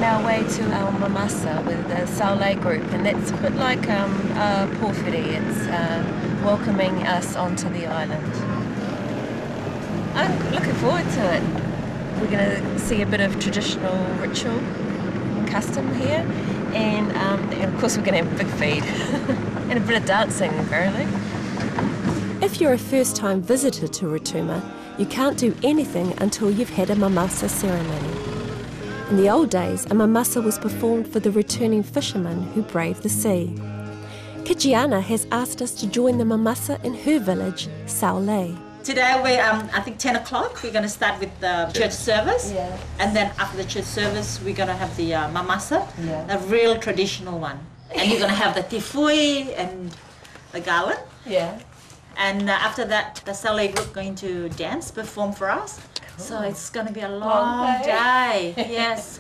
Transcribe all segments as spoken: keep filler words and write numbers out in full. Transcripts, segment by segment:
our way to our mamasa with the Saulé group, and that's a bit like um, uh, Pōwhiri. It's uh, welcoming us onto the island. I'm looking forward to it. We're going to see a bit of traditional ritual and custom here, and, um, and of course we're going to have a big feed and a bit of dancing apparently. If you're a first-time visitor to Rotuma, you can't do anything until you've had a mamasa ceremony. In the old days, a mamasa was performed for the returning fishermen who braved the sea. Kijiana has asked us to join the mamasa in her village, Saulé. Today, we um, I think ten o'clock, we're going to start with the church service. Yeah. And then after the church service, we're going to have the uh, mamasa, Yeah. a real traditional one. And you're going to have the tifui and the garland. Yeah. And uh, after that, the Saulé group going to dance, perform for us. Cool. So it's going to be a long, long day. day. Yes.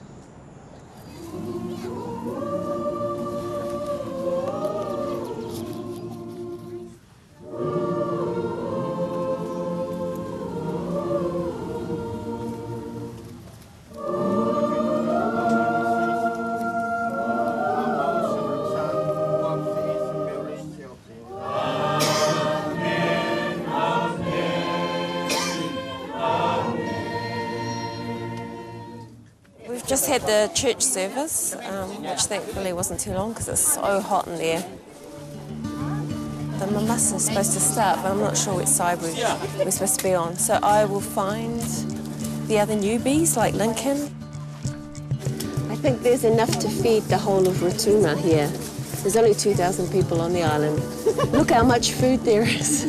We've just had the church service, um, which thankfully wasn't too long because it's so hot in there. The mamasa is supposed to start, but I'm not sure which side we're, we're supposed to be on. So I will find the other newbies, like Lincoln. I think there's enough to feed the whole of Rotuma here. There's only two thousand people on the island. Look how much food there is.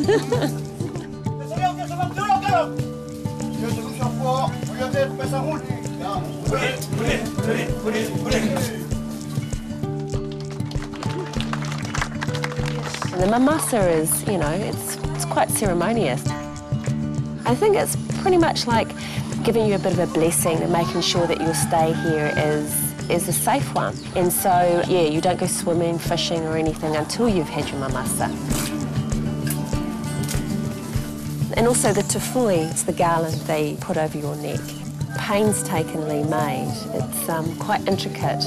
And the mamasa is, you know, it's, it's quite ceremonious. I think it's pretty much like giving you a bit of a blessing and making sure that your stay here is, is a safe one. And so, yeah, you don't go swimming, fishing or anything until you've had your mamasa. And also the tufui, it's the garland they put over your neck. Painstakingly made. It's um, quite intricate.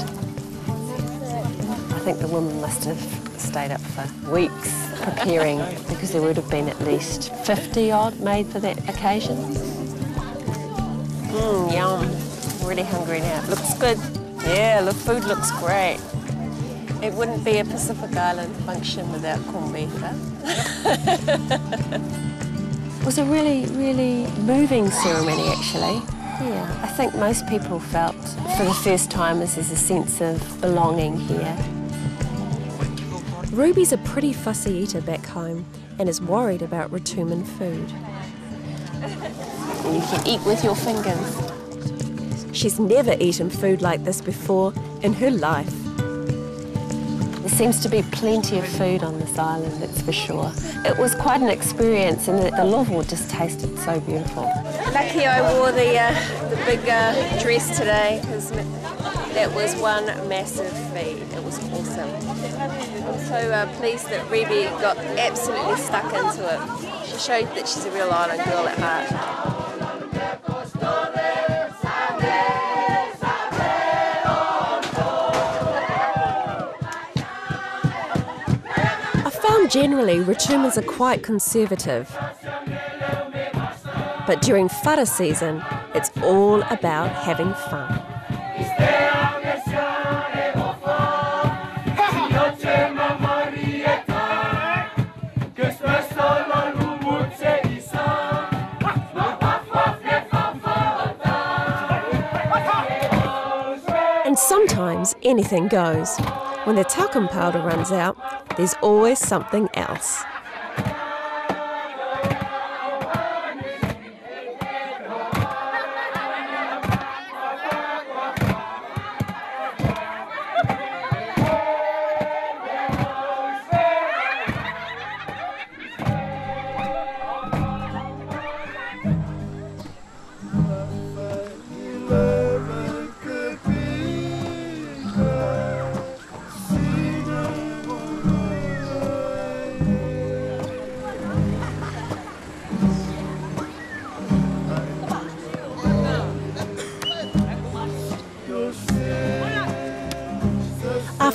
I think the woman must have stayed up for weeks preparing because there would have been at least fifty odd made for that occasion. Mmm, yum. I'm really hungry now. It looks good. Yeah, look, food looks great. It wouldn't be a Pacific Island function without corned beef, huh? It was a really, really moving ceremony, actually. Yeah, I think most people felt, for the first timers, there's a sense of belonging here. Ruby's a pretty fussy eater back home and is worried about Rotuman food. And you can eat with your fingers. She's never eaten food like this before in her life. There seems to be plenty of food on this island, that's for sure. It was quite an experience, and the, the lovo just tasted so beautiful. Lucky I wore the, uh, the big uh, dress today, because that was one massive feed. It was awesome. I'm so uh, pleased that Ruby got absolutely stuck into it. She showed that she's a real island girl at heart. Generally, Rotumans are quite conservative. But during whara season, it's all about having fun. And sometimes anything goes. When the talcum powder runs out, there's always something else.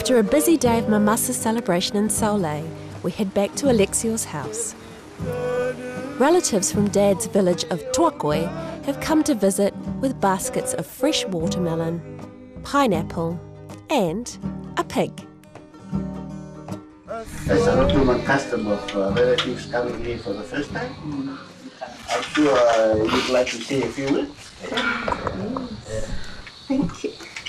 After a busy day of Mamasa celebration in Saulé, we head back to Alexios' house. Relatives from Dad's village of Tuakoi have come to visit with baskets of fresh watermelon, pineapple and a pig. There's a Rotuman custom of uh, relatives coming here for the first time. Mm. I'm sure uh, you'd like to say a few words. Mm. Thank you.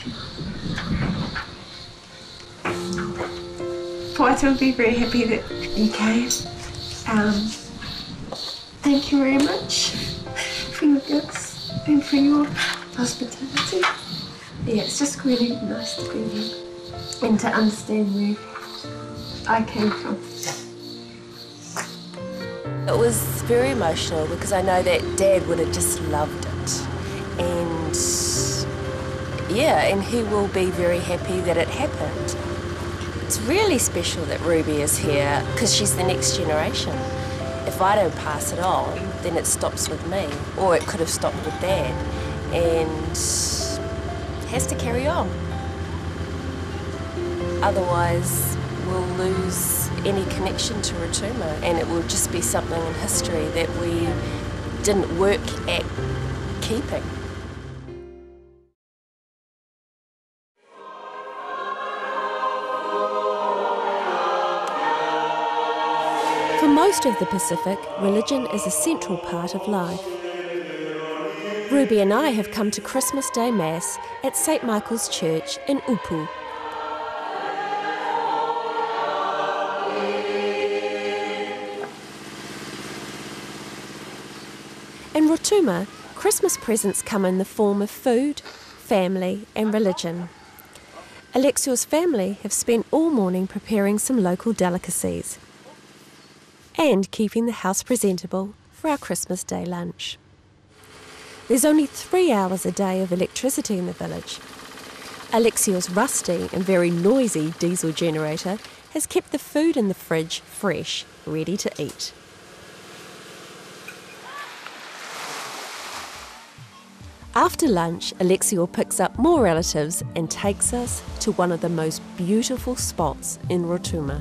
Poata will be very happy that you came. Um, thank you very much for your gifts and for your hospitality. Yeah, it's just really nice to be here and to understand where I came from. It was very emotional because I know that Dad would have just loved it. And yeah, and he will be very happy that it happened. It's really special that Ruby is here because she's the next generation. If I don't pass it on, then it stops with me, or it could have stopped with Dad, and it has to carry on. Otherwise, we'll lose any connection to Rotuma, and it will just be something in history that we didn't work at keeping. For most of the Pacific, religion is a central part of life. Ruby and I have come to Christmas Day Mass at Saint Michael's Church in Upu. In Rotuma, Christmas presents come in the form of food, family and religion. Alexios' family have spent all morning preparing some local delicacies and keeping the house presentable for our Christmas Day lunch. There's only three hours a day of electricity in the village. Alexios' rusty and very noisy diesel generator has kept the food in the fridge fresh, ready to eat. After lunch, Alexios picks up more relatives and takes us to one of the most beautiful spots in Rotuma.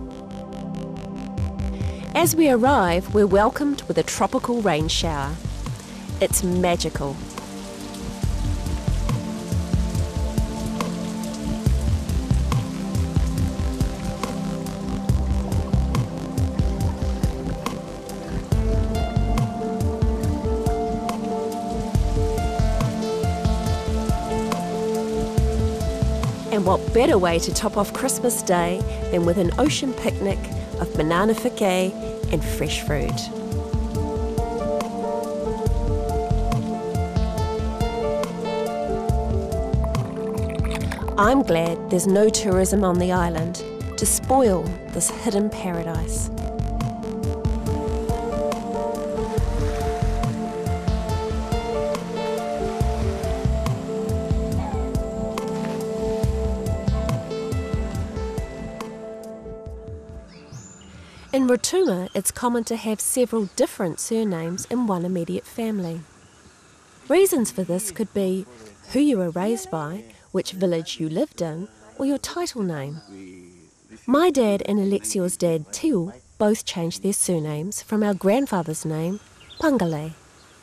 As we arrive, we're welcomed with a tropical rain shower. It's magical. And what better way to top off Christmas Day than with an ocean picnic of banana fique and fresh fruit. I'm glad there's no tourism on the island to spoil this hidden paradise. In Rotuma, it's common to have several different surnames in one immediate family. Reasons for this could be who you were raised by, which village you lived in, or your title name. My dad and Alexios' dad, Tiu, both changed their surnames from our grandfather's name, Pangale.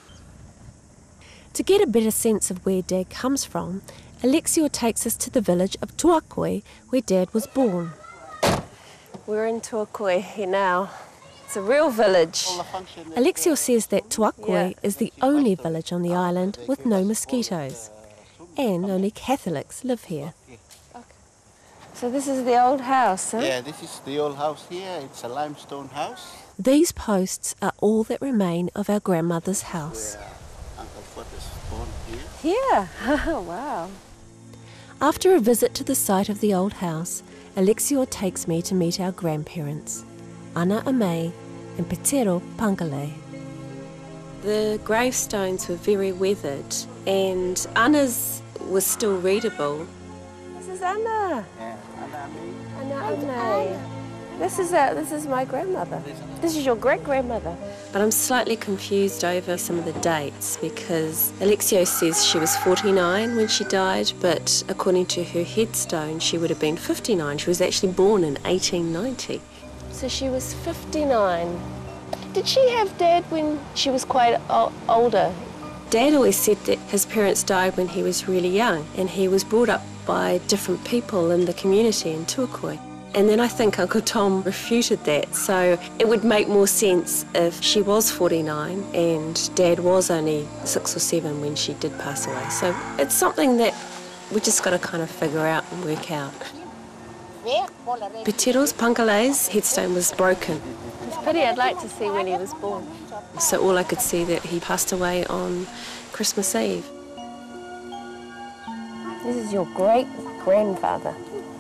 To get a better sense of where Dad comes from, Alexios takes us to the village of Tuakoi, where Dad was born. We're in Tuakoi here now. It's a real village. Alexios says that Tuakoi is the only village on the island with no mosquitoes, and only Catholics live here. So this is the old house, huh? Yeah, this is the old house here. It's a limestone house. These posts are all that remain of our grandmother's house. Where Uncle Fort is born here. Here? Wow. After a visit to the site of the old house, Alexios takes me to meet our grandparents, Ana Amei and Petero Pangale. The gravestones were very weathered, and Ana's was still readable. This is Ana. Yeah, Ana Amei. Ana Amei. This is, uh, this is my grandmother. This is your great-grandmother. But I'm slightly confused over some of the dates because Alexio says she was forty-nine when she died, but according to her headstone, she would have been fifty-nine. She was actually born in eighteen ninety. So she was fifty-nine. Did she have Dad when she was quite older? Dad always said that his parents died when he was really young, and he was brought up by different people in the community in Tuakoi. And then I think Uncle Tom refuted that, so it would make more sense if she was forty-nine and Dad was only six or seven when she did pass away. So it's something that we just got to kind of figure out and work out. Petero's Pangale's headstone was broken. It's pity. I'd like to see when he was born. So all I could see that he passed away on Christmas Eve. This is your great-grandfather.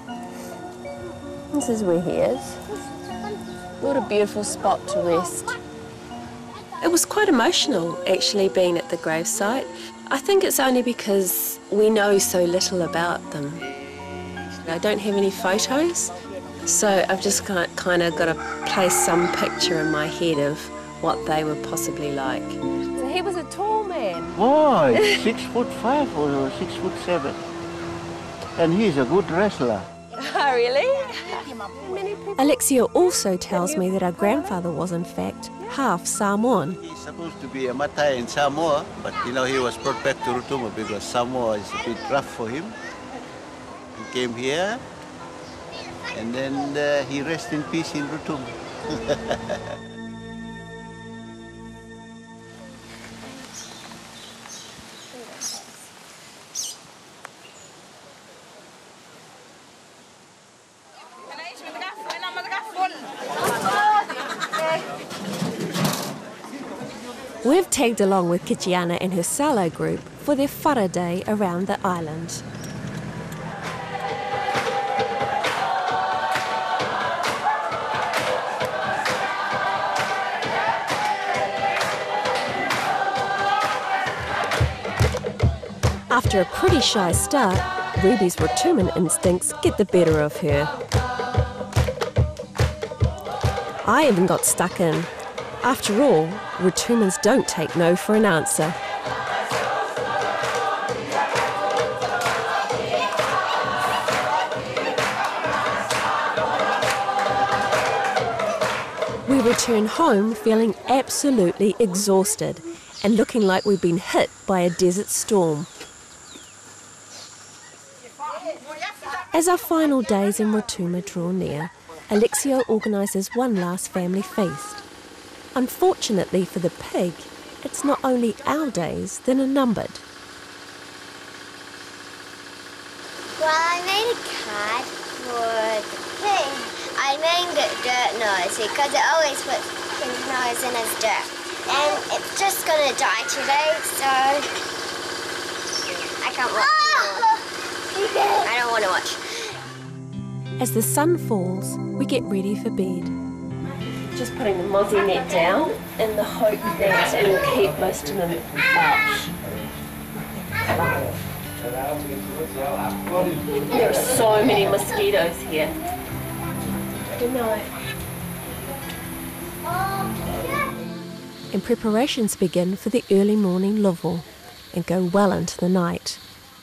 This is where he is. What a beautiful spot to rest. It was quite emotional, actually, being at the gravesite. I think it's only because we know so little about them. I don't have any photos, so I've just kind of got to place some picture in my head of what they were possibly like. So he was a tall man. Oh, six foot five or six foot seven. And he's a good wrestler. Oh, really? Alexio also tells me that our grandfather was, in fact, half Samoan. He's supposed to be a Matai in Samoa, but, you know, he was brought back to Rotuma because Samoa is a bit rough for him. He came here, and then uh, he rests in peace in Rotuma. We've tagged along with Kichiana and her Salo group for their whara day around the island. After a pretty shy start, Ruby's Rotuman instincts get the better of her. I even got stuck in. After all, Rotumans don't take no for an answer. We return home feeling absolutely exhausted and looking like we've been hit by a desert storm. As our final days in Rotuma draw near, Alexio organises one last family feast. Unfortunately for the pig, it's not only our days that are numbered. Well, I made a card for the pig. I named it Dirt Nose because it always puts his nose in his dirt. And it's just going to die today, so I can't watch oh! I don't want to watch. As the sun falls, we get ready for bed. Just putting the mozzie net down in the hope that it will keep most of them out. There are so many mosquitoes here. Good night. And preparations begin for the early morning luvu and go well into the night.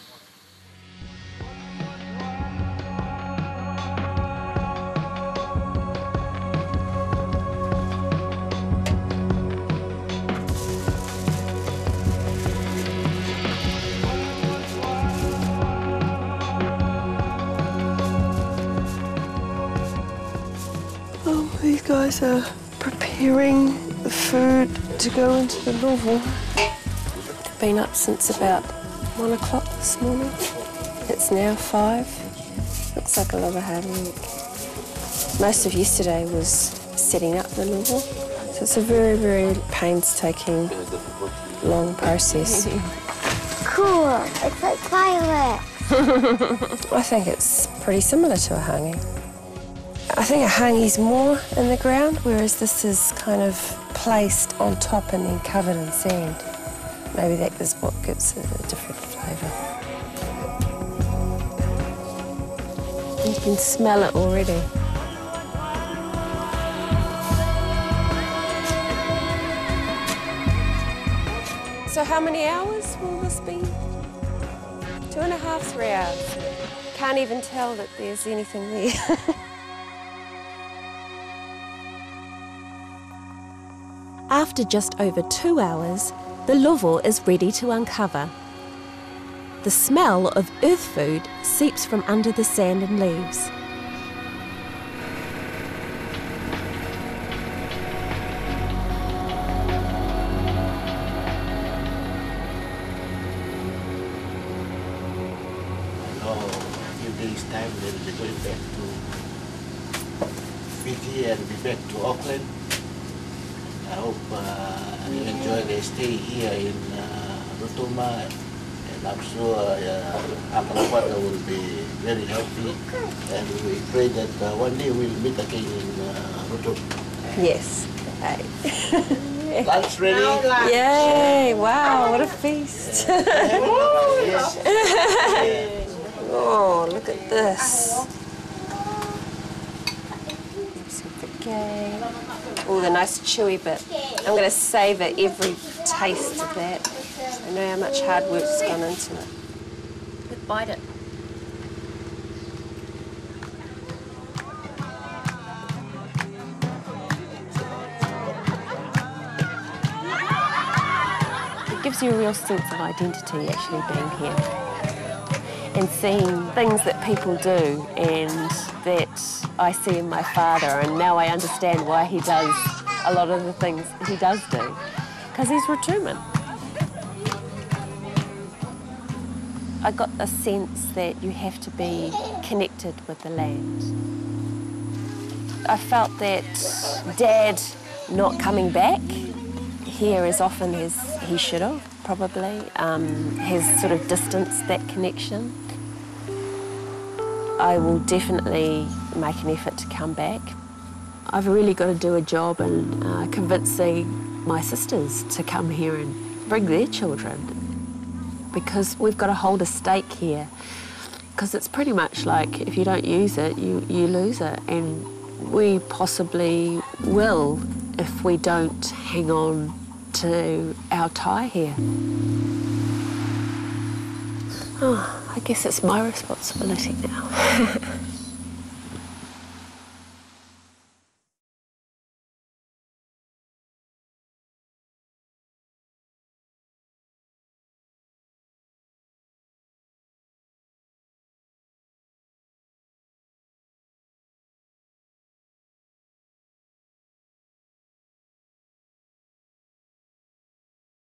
These guys are preparing the food to go into the luvu. They've been up since about one o'clock this morning. It's now five. Looks like a lot of hard work. Most of yesterday was setting up the luvu, so it's a very, very painstaking, long process. Cool. It's like fireworks. I think it's pretty similar to a hangi. I think a hangi's more in the ground, whereas this is kind of placed on top and then covered in sand. Maybe that is what gives it a different flavour. You can smell it already. So how many hours will this be? Two and a half, three hours. Can't even tell that there's anything there. After just over two hours, the lovo is ready to uncover. The smell of earth food seeps from under the sand and leaves. Time they'll be going back to Fiji and be back to Auckland. I hope uh, they enjoy their stay here in uh, Rotuma, and I'm sure uh, Uncle Wada will be very happy, and we pray that uh, one day we'll meet again in uh, Rotuma. Yes. Hey. Lunch ready? Yay! Wow, what a feast! Oh, look at this. Some piquet. Oh, the nice chewy bit. I'm going to savour every taste of that. I know how much hard work's gone into it. Good, bite it. It gives you a real sense of identity actually being here. And seeing things that people do and that I see in my father, and now I understand why he does a lot of the things he does do, because he's Rotuman. I got a sense that you have to be connected with the land. I felt that Dad not coming back here as often as he should have, probably, um, has sort of distanced that connection. I will definitely make an effort to come back. I've really got to do a job in uh, convincing my sisters to come here and bring their children, because we've got to hold a stake here, because it's pretty much like if you don't use it, you, you lose it, and we possibly will if we don't hang on to our tie here. Oh, I guess it's my responsibility now.